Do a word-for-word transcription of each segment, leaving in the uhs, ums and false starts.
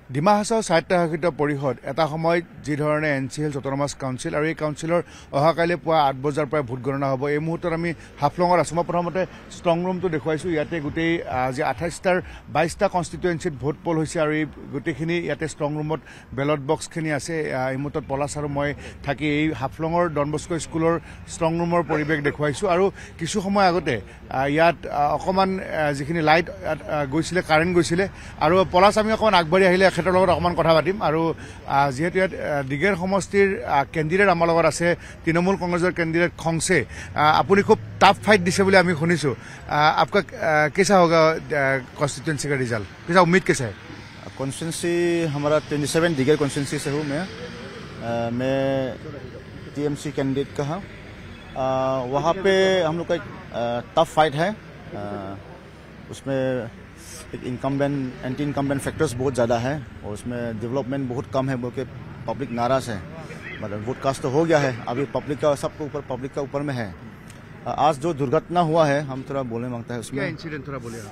ডিমা হাছাও স্বায়ত্তশাসিত পৰিষদ এটা সময়ত যি ধৰণে N C L autonomous council আৰু এই কাউন্সিলৰ অহাকালি পুৱা আঠ বজাৰ পৰা ভোট গণনা হ'ব। এই মুহূৰ্তত আমি হাফলঙত আছোঁ। মই প্ৰথমতে ষ্ট্ৰং ৰুমটো দেখুৱাইছোঁ। ইয়াতে গোটেই আজি আঠাইছটাৰ বাইছটা কনষ্টিটুৱেঞ্চিত ভোট পল হৈছে আৰু এই গোটেইখিনি ইয়াতে ষ্ট্ৰং ৰুমত বেলট বক্সখিনি আছে। এই মুহূৰ্তত পলাছ আৰু মই থাকি এই হাফলঙৰ ডন বস্কো স্কুলৰ ষ্ট্ৰং ৰুমৰ পৰিৱেশ দেখুৱাইছোঁ আৰু কিছু সময় আগতে ইয়াত অকণমান যিখিনি লাইট গৈছিলে কাৰেণ্ট গৈছিলে আৰু পলাছ আমি অকণমান আগবাঢ়ি আহিলে এখেতৰ লগত অকণমান কথা পাতিম। আৰু যিহেতু ইয়াত দিগেৰ সমষ্টিৰ কেণ্ডিডেট আমাৰ লগত আছে তৃণমূল কংগ্ৰেছৰ কেণ্ডিডেট খংছে। আপুনি খুব টাফ ফাইট দিছে বুলি আমি শুনিছোঁ। आपका कैसा होगा कॉन्स्टिट्यूंसी का रिजल्ट, कैसा उम्मीद कैसा है? कॉन्स्टिट्यूंसी हमारा सत्ताईस दिगर कॉन्स्टिट्यूंसी से हूँ मैं आ, मैं टीएमसी कैंडिडेट का हूँ। वहाँ पे हम लोग का एक टफ फाइट है। आ, उसमें एक इनकम्बेंट एंटी इनकम्बेंट फैक्टर्स बहुत ज़्यादा है और उसमें डेवलपमेंट बहुत कम है बोल के पब्लिक नाराज़ है। मतलब वोट कास्ट तो हो गया है, अभी पब्लिक का सबके ऊपर पब्लिक का ऊपर में है। आज जो दुर्घटना हुआ है हम थोड़ा बोलने मांगता है उसमें इंसिडेंट थोड़ा बोलिए।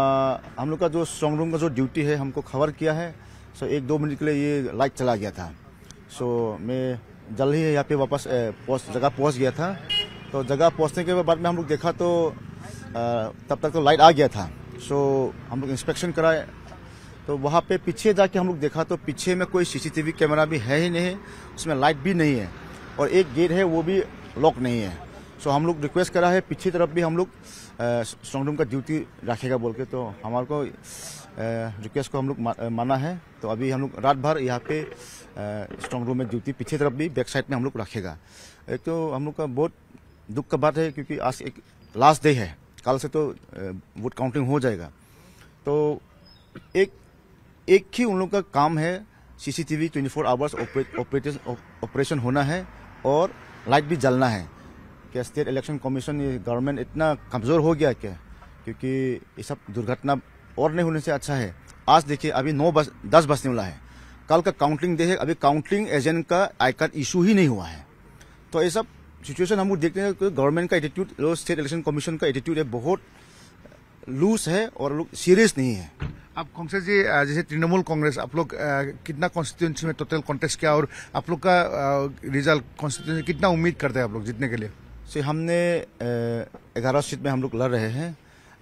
हम लोग का जो स्ट्रॉन्ग रूम का जो ड्यूटी है हमको खबर किया है, सो एक दो मिनट के लिए ये लाइट चला गया था। सो मैं जल्द ही यहाँ पे वापस पहुँच जगह पहुँच गया था। तो जगह पहुँचने के बाद में हम लोग देखा तो आ, तब तक तो लाइट आ गया था। सो हम लोग इंस्पेक्शन कराए तो वहाँ पे पीछे जाके हम लोग देखा तो पीछे में कोई सीसीटीवी कैमरा भी है ही नहीं, उसमें लाइट भी नहीं है और एक गेट है वो भी लॉक नहीं है। सो हम लोग रिक्वेस्ट करा है पीछे तरफ भी हम लोग स्ट्रॉन्ग रूम का ड्यूटी रखेगा बोल के, तो हमारे को रिक्वेस्ट को हम लोग माना है। तो अभी हम लोग रात भर यहाँ पे स्ट्रॉन्ग रूम में ड्यूटी पीछे तरफ भी बैक साइड में हम लोग रखेगा। एक तो हम लोग का बहुत दुख का बात है क्योंकि आज एक लास्ट डे है, कल से तो वोट काउंटिंग हो जाएगा। तो एक एक ही उन लोग का काम है, CCTV twenty four hours operation होना है और लाइट भी जलना है। क्या स्टेट इलेक्शन कमीशन ये गवर्नमेंट इतना कमज़ोर हो गया क्या? क्योंकि ये सब दुर्घटना और नहीं होने से अच्छा है। आज देखिए अभी नौ बज दस बजने वाला है, कल का काउंटिंग डे है, अभी काउंटिंग एजेंट का आई कार्ड इशू ही नहीं हुआ है। तो ये सब सिचुएशन हम लोग देखते हैं कि गवर्नमेंट का एटीट्यूड, स्टेट इलेक्शन कमीशन का एटीट्यूड है बहुत लूज है और लोग सीरियस नहीं है। आप खंगसे जी जैसे तृणमूल कांग्रेस आप लोग कितना कॉन्स्टिट्यूंसी में टोटल कॉन्टेस्ट किया और आप लोग का रिजल्ट कॉन्स्टिट्यूंसी कितना उम्मीद करते हैं आप लोग जीतने के लिए? से हमने ग्यारह सीट में हम लोग लड़ रहे हैं।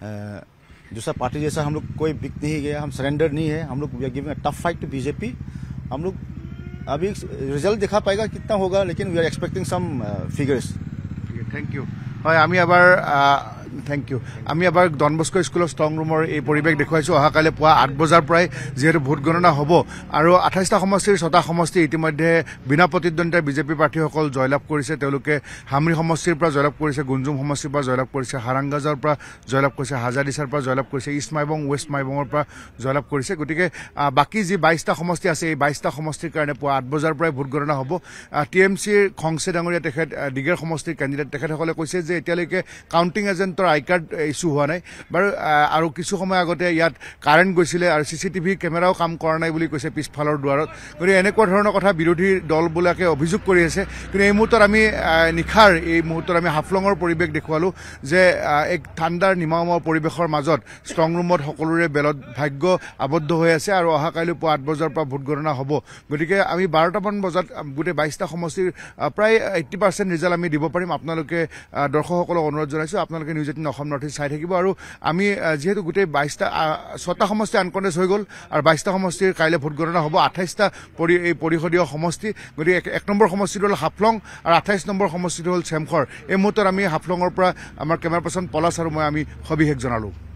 दूसरा पार्टी जैसा हम लोग कोई बिक नहीं गया, हम सरेंडर नहीं है। हम लोग we are giving a tough fight to BJP. हम लोग अभी रिजल्ट दिखा पाएगा कितना होगा, लेकिन we are expecting some figures. Thank you. হয় আমি এবাৰ থেংক ইউ আমি এবাৰ ডন বস্কো স্কুলৰ ষ্ট্ৰং ৰুমৰ এই পৰিৱেশ দেখুৱাইছোঁ। অহাকালি পুৱা আঠ বজাৰ পৰাই যিহেতু ভোট গণনা হ'ব আৰু আঠাইছটা সমষ্টিৰ ছটা সমষ্টি ইতিমধ্যে বিনা প্ৰতিদ্বন্দ্বিতাই বিজেপি প্ৰাৰ্থীসকল জয়লাভ কৰিছে। তেওঁলোকে হামৰি সমষ্টিৰ পৰা জয়লাভ কৰিছে, গুঞ্জুম সমষ্টিৰ পৰা জয়লাভ কৰিছে, হাৰাংগাজৰ পৰা জয়লাভ কৰিছে, হাজাৰিছাৰ পৰা জয়লাভ কৰিছে, ইষ্ট মাইবং ৱেষ্ট মাইবঙৰ পৰা জয়লাভ কৰিছে। গতিকে বাকী যি বাইছটা সমষ্টি আছে এই বাইছটা সমষ্টিৰ কাৰণে পুৱা আঠ বজাৰ পৰাই ভোট গণনা হ'ব। টি এম চিৰ খংছে ডাঙৰীয়া তেখেত দিগেৰ সমষ্টিৰ কেণ্ডিডেট তেখেতসকলে কৈছে যে এতিয়ালৈকে কাউণ্টিং এজেণ্টৰ আই কাৰ্ড ইছ্যু হোৱা নাই বাৰু। আৰু কিছু সময় আগতে ইয়াত কাৰেণ্ট গৈছিলে আৰু চি চি টিভি কেমেৰাও কাম কৰা নাই বুলি কৈছে পিছফালৰ দুৱাৰত। গতিকে এনেকুৱা ধৰণৰ কথা বিৰোধী দলবিলাকে অভিযোগ কৰি আছে। কিন্তু এই মুহূৰ্তত আমি নিশাৰ এই মুহূৰ্তত আমি হাফলঙৰ পৰিৱেশ দেখুৱালোঁ যে এক ঠাণ্ডাৰ নিমাওমা পৰিৱেশৰ মাজত ষ্ট্ৰং ৰুমত সকলোৰে বেলত ভাগ্য আবদ্ধ হৈ আছে আৰু অহাকালি পুৱা আঠ বজাৰ পৰা ভোট গণনা হ'ব। গতিকে আমি বাৰটামান বজাত গোটেই বাইছটা সমষ্টিৰ প্ৰায় এইট্টি পাৰ্চেণ্ট ৰিজাল্ট আমি দিব পাৰিম। আপোনালোকে দৰ্শকসকলক অনুৰোধ জনাইছোঁ আপোনালোকে news eighteen Assam north east চাই থাকিব। আৰু আমি যিহেতু গোটেই বাইছটা ছটা সমষ্টি আনকণ্টেষ্ট হৈ গ'ল আৰু বাইছটা সমষ্টিৰ কাইলৈ ভোট গণনা হ'ব। আঠাইছটা পৰি এই পৰিষদীয় সমষ্টি, গতিকে এক নম্বৰ সমষ্টিটো হ'ল হাফলং আৰু আঠাইছ নম্বৰ সমষ্টিটো হ'ল চেমখৰ। এই মুহূৰ্তত আমি হাফলঙৰ পৰা আমাৰ কেমেৰা পাৰ্চন পলাছ আৰু মই আমি সবিশেষ জনালোঁ।